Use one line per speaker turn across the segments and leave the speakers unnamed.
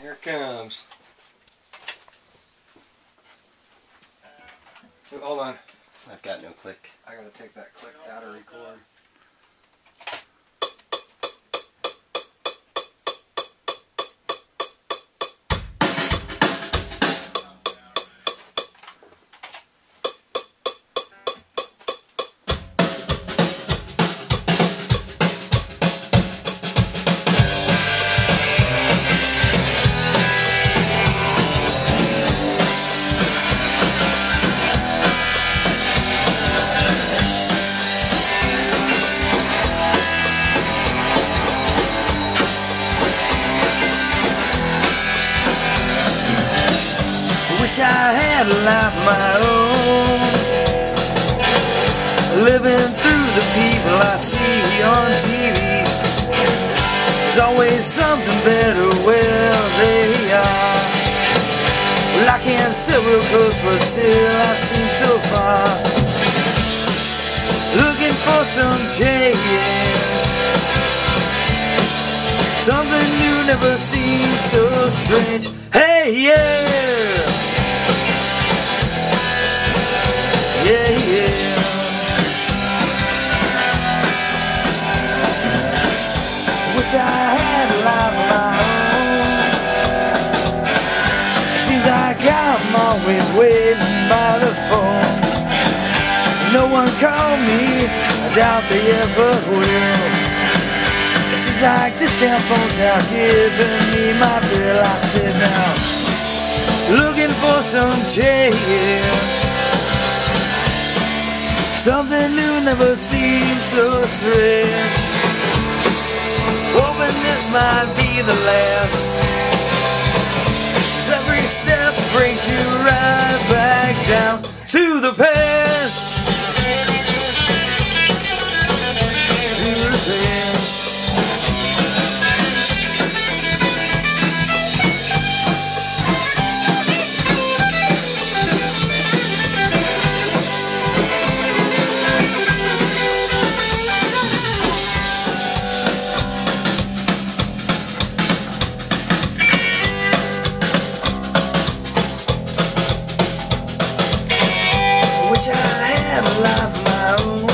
Here it comes. Oh, hold on.
I've got no click.
I gotta take that click out of record.
Wish I had a life of my own, living through the people I see on TV. There's always something better where they are. Well, I can't sit real close, but still I seem so far. Looking for some change, something new never seems so strange. Hey, yeah! Yeah, yeah. Wish I had a life of my own. Seems like I'm always waiting by the phone. No one called me, I doubt they ever will. It seems like this damn phone's out giving me my bill. I sit down, looking for some change. Something new never seems so strange. Hoping this might be the last. 'Cause every step brings you right back down to the past. To the past. Wish I had a life of my own.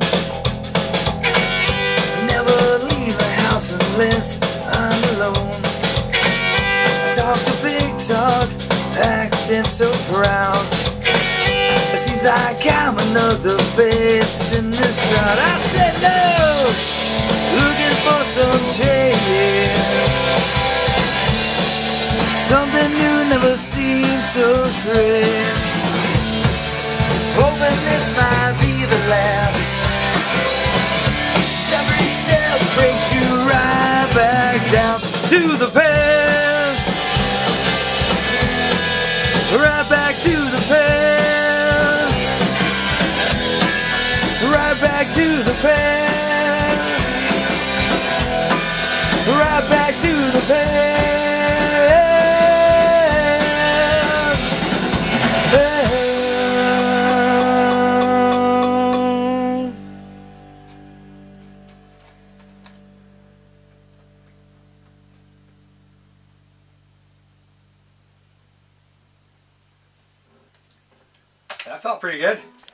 Never leave the house unless I'm alone. I talk the big talk, acting so proud. It seems like I'm another face in this crowd. I said no, looking for some change. Something new never seems so strange. Hoping this might be the last. Every step brings you right back down to the past. Right back to the past. Right back to the past. Right back to the past.
That felt pretty good.